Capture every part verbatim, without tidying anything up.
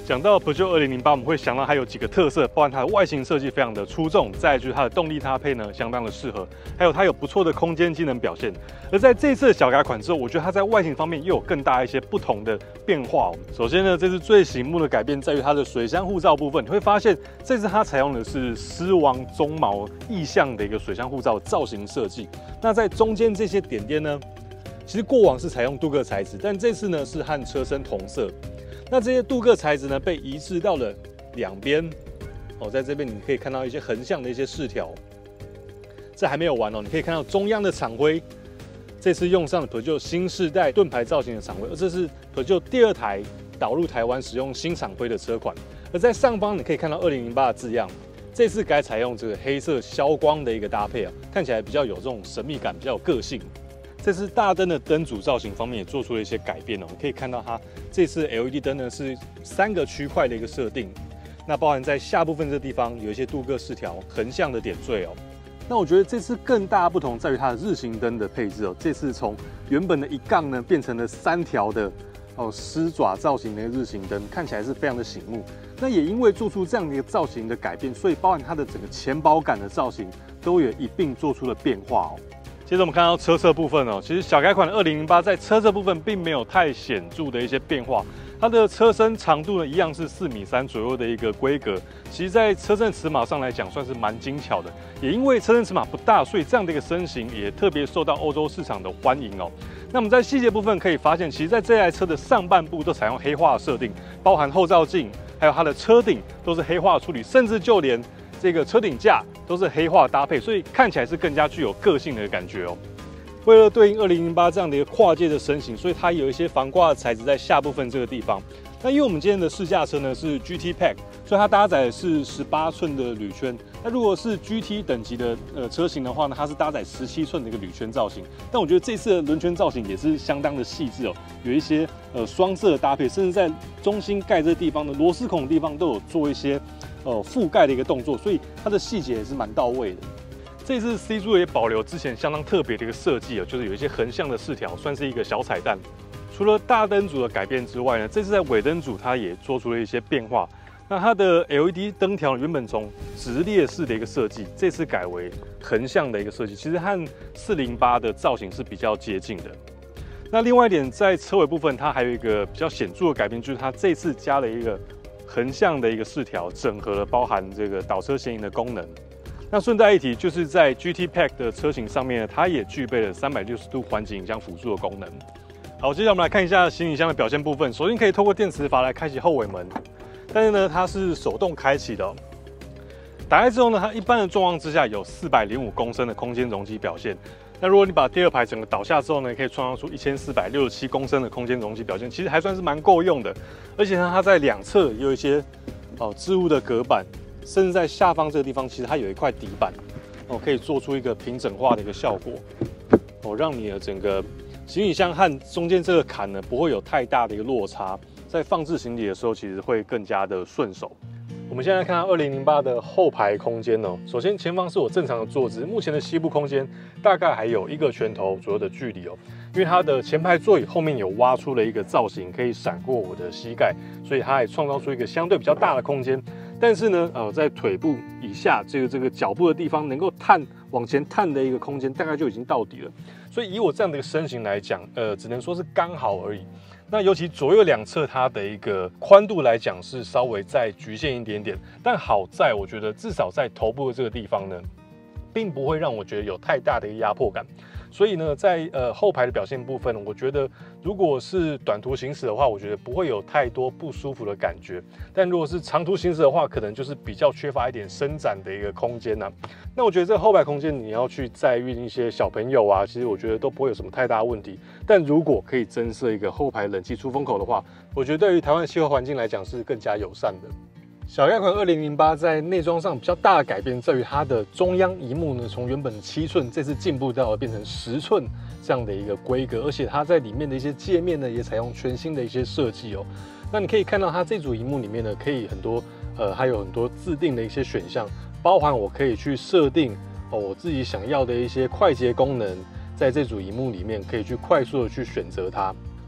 讲到 Peugeot 二零零八，我们会想到它有几个特色，包含它的外形设计非常的出众，再来就是它的动力搭配呢相当的适合，还有它有不错的空间机能表现。而在这次的小改款之后，我觉得它在外形方面又有更大一些不同的变化哦。首先呢，这次最醒目的改变在于它的水箱护罩部分，你会发现这次它采用的是狮王鬃毛意象的一个水箱护罩造型设计。那在中间这些点点呢，其实过往是采用镀铬材质，但这次呢是和车身同色。那这些镀铬材质呢，被移植到了两边哦，在这边你可以看到一些横向的一些饰条。这还没有完哦，你可以看到中央的厂徽，这次用上了 Peugeot 新世代盾牌造型的厂徽，而这是 Peugeot 第二台导入台湾使用新厂徽的车款。而在上方你可以看到二零零八的字样，这次改采用这个黑色消光的一个搭配啊，看起来比较有这种神秘感，比较有个性。这次大灯的灯组造型方面也做出了一些改变哦，你可以看到它这次 L E D 灯呢是三个区块的一个设定，那包含在下部分这个地方有一些镀铬饰条横向的点缀哦。那我觉得这次更大不同在于它的日行灯的配置哦，这次从原本的一杠呢变成了三条的哦狮爪造型的日行灯，看起来是非常的醒目。那也因为做出这样的一个造型的改变，所以包含它的整个前保杆的造型都有一并做出了变化哦。接着我们看到车侧部分哦，其实小改款的二零零八在车侧部分并没有太显著的一些变化，它的车身长度呢一样是四米三左右的一个规格，其实在车身尺码上来讲算是蛮精巧的，也因为车身尺码不大，所以这样的一个身形也特别受到欧洲市场的欢迎哦。那么在细节部分可以发现，其实在这台车的上半部都采用黑化的设定，包含后照镜，还有它的车顶都是黑化处理，甚至就连这个车顶架都是黑化搭配，所以看起来是更加具有个性的感觉哦。为了对应二零零八这样的一个跨界的身形，所以它有一些防刮的材质在下部分这个地方。那因为我们今天的试驾车呢是 G T Pack， 所以它搭载的是十八寸的铝圈。那如果是 G T 等级的呃车型的话呢，它是搭载十七寸的一个铝圈造型。但我觉得这次的轮圈造型也是相当的细致哦，有一些呃双色的搭配，甚至在中心盖这个地方的螺丝孔的地方都有做一些呃覆盖的一个动作，所以它的细节也是蛮到位的。这次 C 柱也保留之前相当特别的一个设计哦，就是有一些横向的饰条，算是一个小彩蛋。除了大灯组的改变之外呢，这次在尾灯组它也做出了一些变化。那它的 L E D 灯条原本从直列式的一个设计，这次改为横向的一个设计，其实和四零八的造型是比较接近的。那另外一点，在车尾部分，它还有一个比较显著的改变，就是它这次加了一个横向的一个饰条，整合了包含这个倒车显影的功能。那顺带一提，就是在 G T Pack 的车型上面呢，它也具备了三百六十度环景影像辅助的功能。好，接下来我们来看一下行李箱的表现部分。首先可以透过电磁阀来开启后尾门，但是呢，它是手动开启的哦。打开之后呢，它一般的状况之下有四百零五公升的空间容积表现。那如果你把第二排整个倒下之后呢，可以创造出一千四百六十七公升的空间容积表现，其实还算是蛮够用的。而且呢，它在两侧也有一些哦置物的隔板，甚至在下方这个地方，其实它有一块底板哦，可以做出一个平整化的一个效果哦，让你的整个行李箱和中间这个坎呢不会有太大的一个落差，在放置行李的时候其实会更加的顺手。我们现在看到二零零八的后排空间哦，首先前方是我正常的坐姿，目前的膝部空间大概还有一个拳头左右的距离哦，因为它的前排座椅后面有挖出了一个造型，可以闪过我的膝盖，所以它也创造出一个相对比较大的空间。但是呢，呃，在腿部以下这个这个脚部的地方能够探往前探的一个空间，大概就已经到底了。所以以我这样的一个身形来讲，呃，只能说是刚好而已。那尤其左右两侧它的一个宽度来讲是稍微再局限一点点，但好在我觉得至少在头部的这个地方呢，并不会让我觉得有太大的一个压迫感。所以呢，在呃后排的表现部分，我觉得如果是短途行驶的话，我觉得不会有太多不舒服的感觉。但如果是长途行驶的话，可能就是比较缺乏一点伸展的一个空间呐、啊。那我觉得这后排空间你要去载运一些小朋友啊，其实我觉得都不会有什么太大问题。但如果可以增设一个后排冷气出风口的话，我觉得对于台湾气候环境来讲是更加友善的。小改款二零零八在内装上比较大的改变在于它的中央萤幕呢，从原本的七寸，这次进步到了变成十寸这样的一个规格，而且它在里面的一些界面呢，也采用全新的一些设计哦。那你可以看到它这组萤幕里面呢，可以很多呃，还有很多自定的一些选项，包含我可以去设定哦我自己想要的一些快捷功能，在这组萤幕里面可以去快速的去选择它。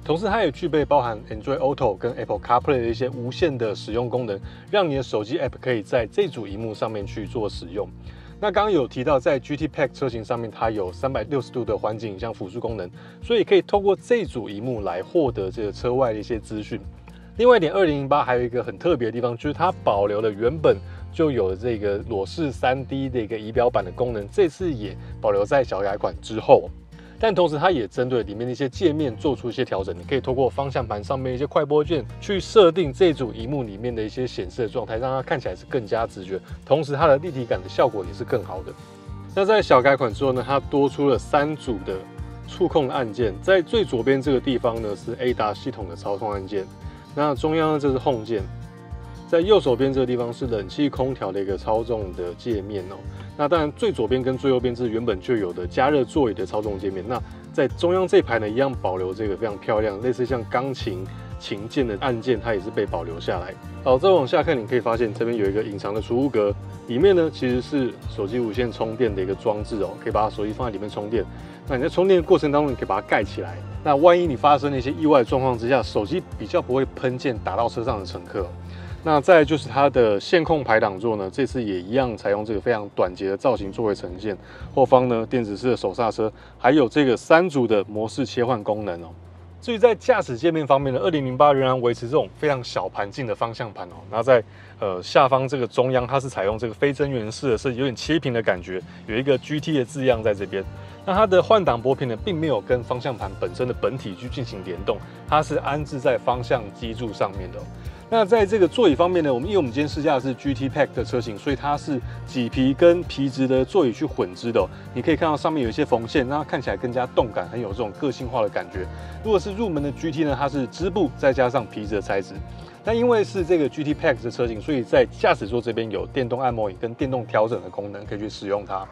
同时它也具备包含 Android Auto 跟 Apple CarPlay 的一些无线的使用功能，让你的手机 App 可以在这组萤幕上面去做使用。那刚刚有提到，在 G T Pack 车型上面，它有三百六十度的环景影像辅助功能，所以可以透过这组萤幕来获得这个车外的一些资讯。另外一点，二零零八还有一个很特别的地方，就是它保留了原本就有的这个裸视 三 D 的一个仪表板的功能，这次也保留在小改款之后。但同时，它也针对里面的一些界面做出一些调整。你可以透过方向盘上面一些快拨键去设定这组萤幕里面的一些显示的状态，让它看起来是更加直觉。同时，它的立体感的效果也是更好的。那在小改款之后呢，它多出了三组的触控按键，在最左边这个地方呢是 A D A 系统的操控按键，那中央呢这是 Home 键，在右手边这个地方是冷气空调的一个操纵的界面哦。那当然，最左边跟最右边是原本就有的加热座椅的操纵界面。那在中央这排呢，一样保留这个非常漂亮，类似像钢琴琴键的按键，它也是被保留下来。好，再往下看，你可以发现这边有一个隐藏的储物格，里面呢其实是手机无线充电的一个装置哦，可以把手机放在里面充电。那你在充电的过程当中，你可以把它盖起来。那万一你发生了一些意外状况之下，手机比较不会喷溅打到车上的乘客哦。那再来就是它的线控排挡座呢，这次也一样采用这个非常短捷的造型作为呈现。后方呢电子式的手刹车，还有这个三组的模式切换功能哦。至于在驾驶界面方面呢，二零零八仍然维持这种非常小盘径的方向盘哦。然后在呃下方这个中央，它是采用这个非真圆式的设计，有点切屏的感觉，有一个 G T 的字样在这边。那它的换挡拨片呢，并没有跟方向盘本身的本体去进行联动，它是安置在方向基柱上面的哦。那在这个座椅方面呢，我们因为我们今天试驾的是 G T Pack 的车型，所以它是麂皮跟皮质的座椅去混织的哦。你可以看到上面有一些缝线，让它看起来更加动感，很有这种个性化的感觉。如果是入门的 G T 呢，它是织布再加上皮质的材质。但因为是这个 G T Pack 的车型，所以在驾驶座这边有电动按摩椅跟电动调整的功能，可以去使用它。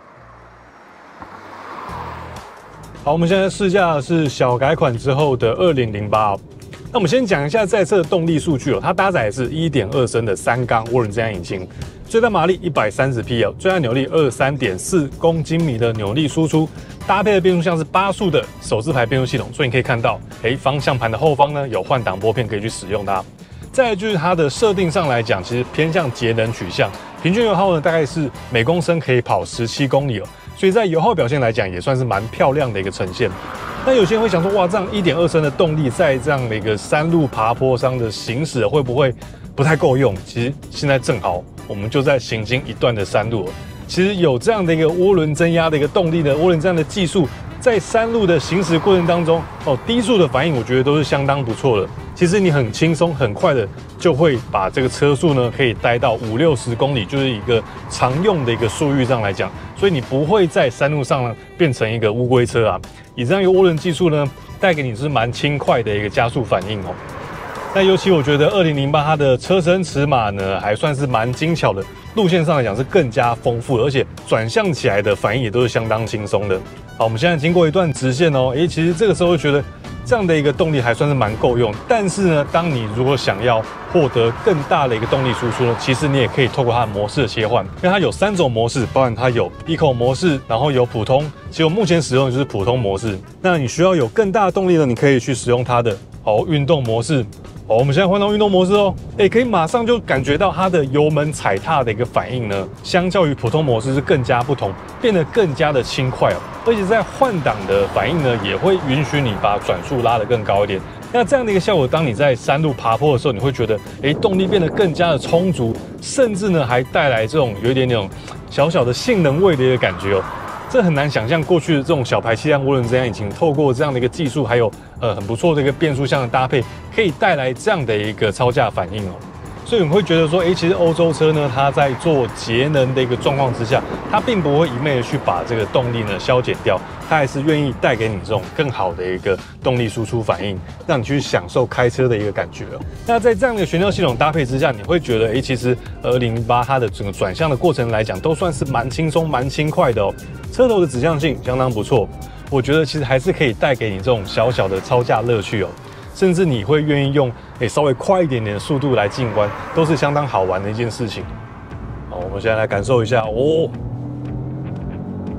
好，我们现在试驾的是小改款之后的二零零八。那我们先讲一下在这的动力数据哦，它搭载的是 一点二 升的三缸涡轮增压引擎，最大马力一百三十匹哦，最大扭力二十三点四公斤米的扭力输出，搭配的变速箱是八速的手自排变速系统，所以你可以看到，哎，方向盘的后方呢有换挡拨片可以去使用它。再来就是它的设定上来讲，其实偏向节能取向，平均油耗呢大概是每公升可以跑十七公里哦，所以在油耗表现来讲也算是蛮漂亮的一个呈现。那有些人会想说，哇，这样 一点二 升的动力在这样的一个山路爬坡上的行驶会不会不太够用？其实现在正好我们就在行经一段的山路，其实有这样的一个涡轮增压的一个动力的涡轮这样的技术，在山路的行驶过程当中，哦，低速的反应我觉得都是相当不错的。其实你很轻松很快的就会把这个车速呢可以带到五六十公里，就是一个常用的一个速域上来讲，所以你不会在山路上呢变成一个乌龟车啊。以这样一个涡轮技术呢，带给你是蛮轻快的一个加速反应哦。那尤其我觉得二零零八它的车身尺码呢还算是蛮精巧的，路线上来讲是更加丰富的，而且转向起来的反应也都是相当轻松的。好，我们现在经过一段直线哦，诶，其实这个时候觉得这样的一个动力还算是蛮够用。但是呢，当你如果想要获得更大的一个动力输出呢，其实你也可以透过它的模式的切换，因为它有三种模式，包含它有 Eco 模式，然后有普通。其实我目前使用的就是普通模式。那你需要有更大的动力呢，你可以去使用它的好运动模式。好，我们现在换到运动模式哦，哎，可以马上就感觉到它的油门踩踏的一个反应呢，相较于普通模式是更加不同，变得更加的轻快哦。而且在换挡的反应呢，也会允许你把转速拉得更高一点。那这样的一个效果，当你在山路爬坡的时候，你会觉得，哎，动力变得更加的充足，甚至呢还带来这种有一点那种小小的性能味的一个感觉哦。这很难想象，过去的这种小排气量涡轮增压引擎，透过这样的一个技术，还有呃很不错的一个变速箱的搭配，可以带来这样的一个超驾反应哦。所以你会觉得说，哎，其实欧洲车呢，它在做节能的一个状况之下，它并不会一昧的去把这个动力呢消减掉，它还是愿意带给你这种更好的一个动力输出反应，让你去享受开车的一个感觉哦。那在这样的悬吊系统搭配之下，你会觉得，哎，其实二零零八它的整个转向的过程来讲，都算是蛮轻松、蛮轻快的哦。车头的指向性相当不错，我觉得其实还是可以带给你这种小小的超驾乐趣哦。甚至你会愿意用诶稍微快一点点的速度来进关，都是相当好玩的一件事情。好，我们现在来感受一下哦。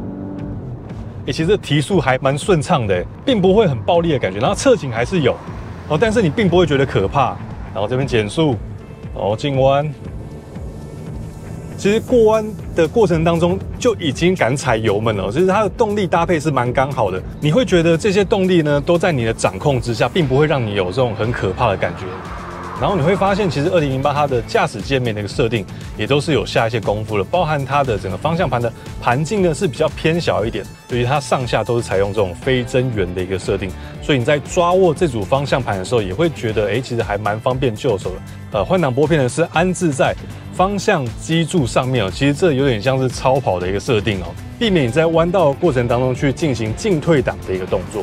诶，其实这提速还蛮顺畅的，并不会很暴力的感觉，然后侧倾还是有。 哦，但是你并不会觉得可怕。然后这边减速，然后进弯。其实过弯的过程当中就已经敢踩油门了，其实它的动力搭配是蛮刚好的。你会觉得这些动力呢都在你的掌控之下，并不会让你有这种很可怕的感觉。然后你会发现，其实二零零八它的驾驶界面的一个设定也都是有下一些功夫的，包含它的整个方向盘的盘径呢是比较偏小一点，所以它上下都是采用这种非真圆的一个设定，所以你在抓握这组方向盘的时候，也会觉得，哎，其实还蛮方便就手的。呃，换挡拨片呢是安置在方向基柱上面哦，其实这有点像是超跑的一个设定哦，避免你在弯道过程当中去进行进退档的一个动作。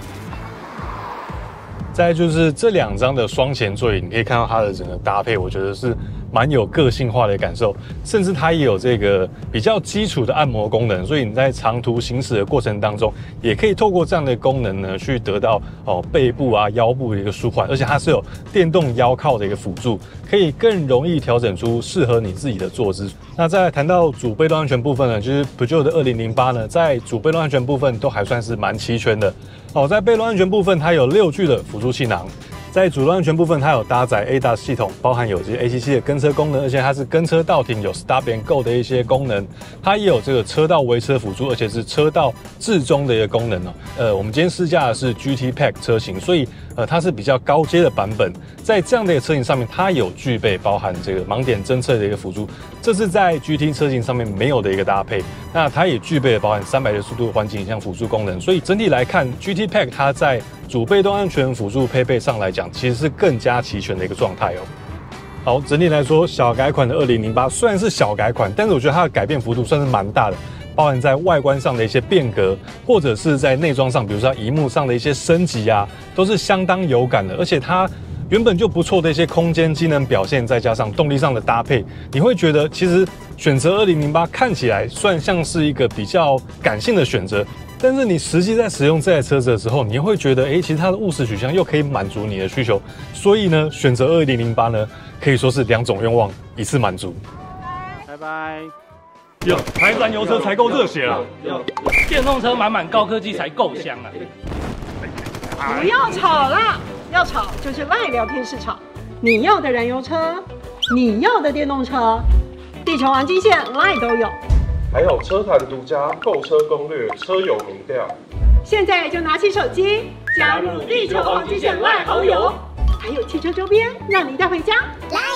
再来就是这两张的双前座椅，你可以看到它的整个搭配，我觉得是蛮有个性化的感受，甚至它也有这个比较基础的按摩功能，所以你在长途行驶的过程当中，也可以透过这样的功能呢，去得到哦背部啊、腰部的一个舒缓，而且它是有电动腰靠的一个辅助，可以更容易调整出适合你自己的坐姿。那再来谈到主被动安全部分呢，就是 Peugeot 的二零零八呢，在主被动安全部分都还算是蛮齐全的。哦，在被动安全部分，它有六具的辅助气囊。在主动安全部分，它有搭载 A D A S 系统，包含有这些 A C C 的跟车功能，而且它是跟车到停有 Stop and Go 的一些功能，它也有这个车道围车辅助，而且是车道置中的一个功能哦。呃，我们今天试驾的是 G T Pack 车型，所以呃它是比较高阶的版本，在这样的一个车型上面，它有具备包含这个盲点侦测的一个辅助，这是在 G T 车型上面没有的一个搭配。那它也具备了包含三百六十度环境影像辅助功能，所以整体来看 ，G T Pack 它在主被动安全辅助配备上来讲，其实是更加齐全的一个状态哦。好，整体来说，小改款的二零零八虽然是小改款，但是我觉得它的改变幅度算是蛮大的，包含在外观上的一些变革，或者是在内装上，比如说萤幕上的一些升级啊，都是相当有感的。而且它原本就不错的一些空间机能表现，再加上动力上的搭配，你会觉得其实选择二零零八看起来算像是一个比较感性的选择。但是你实际在使用这台车子的时候，你会觉得，哎，其实它的务实取向又可以满足你的需求，所以呢，选择二零零八呢，可以说是两种愿望一次满足。 拜拜。 哟，台燃油车才够热血啊！ 电动车满满高科技才够香啊！ 不要吵啦，要吵就是赖聊天室吵。你要的燃油车，你要的电动车，地球黄金线赖都有。 还有车坛独家购车攻略、车友民调， 现在就拿起手机加入地球黄金线赖好友，还有汽车周边让你带回家。来。